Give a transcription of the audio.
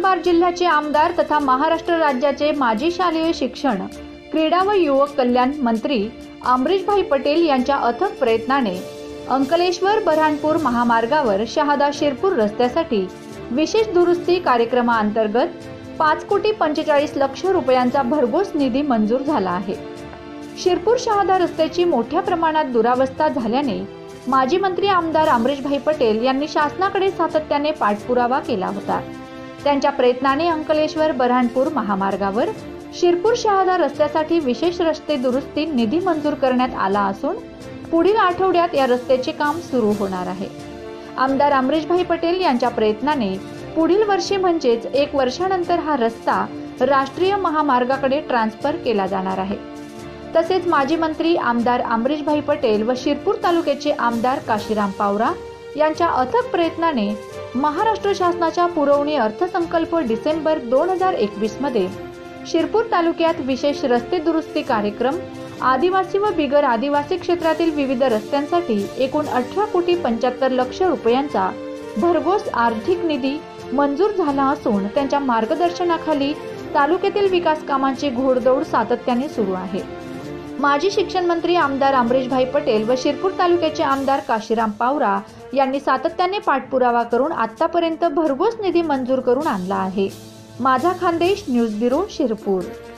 नंदुरबार जिल्ह्याचे आमदार तथा महाराष्ट्र राज्याचे माजी शालेय शिक्षण, क्रीडा व युवक कल्याण मंत्री अमरीशभाई पटेल यांच्या अथक प्रयत्नाने अंकलेश्वर बऱ्हाणपूर महामार्गावर शहादा शिरपूर रस्त्यासाठी विशेष दुरुस्ती कार्यक्रमाअंतर्गत 5,45,00,000 रुपयांचा भरघोस निधी मंजूर झाला आहे। शिरपूर शहादा रस्त्याची मोठ्या प्रमाणात दुरावस्था झाल्याने माजी मंत्री आमदार अमरीशभाई पटेल यांनी शासनाकडे सातत्याने पाठपुरावा केला होता। त्यांच्या प्रयत्नाने अंकलेश्वर बऱ्हाणपूर महामार्गावर शिरपूर शहादा रस्त्यासाठी विशेष रस्ते दुरुस्ती निधी मंजूर करण्यात आला असून पुढील आठवड्यात या रस्त्याचे काम सुरू होणार आहे। आमदार अमरीशभाई पटेल यांच्या प्रयत्नाने पुढील वर्षी म्हणजेच 1 वर्षानंतर हा रस्ता राष्ट्रीय महामार्गाकडे ट्रान्सफर केला जाणार आहे। तसेच माजी मंत्री आमदार अमरीशभाई पटेल व शिरपूर तालुक्याचे आमदार काशीराम पावरा यांच्या अथक प्रयत्नाने महाराष्ट्र शासनाच्या पुरवणी अर्थसंकल्प डिसेंबर 2021 मध्ये शिरपूर तालुक्यात विशेष रस्ते दुरुस्ती कार्यक्रम, आदिवासी व बिगर आदिवासी क्षेत्रातील विविध रस्त्यांसाठी एकूण 18,75,00,000 रुपयांचा भरघोस आर्थिक निधी मंजूर झाला असून त्यांच्या मार्गदर्शनाखाली तालुक्यातील विकास कामांची घोडदौड सातत्याने सुरू आहे। माजी शिक्षण मंत्री आमदार अमरीशभाई पटेल व शिरपूर तालुक्याचे आमदार काशीराम पावरा यांनी सातत्याने पाठपुरावा करून आतापर्यंत भरघोस निधी मंजूर करून आणला आहे। माझा खानदेश न्यूज ब्युरो शिरपूर।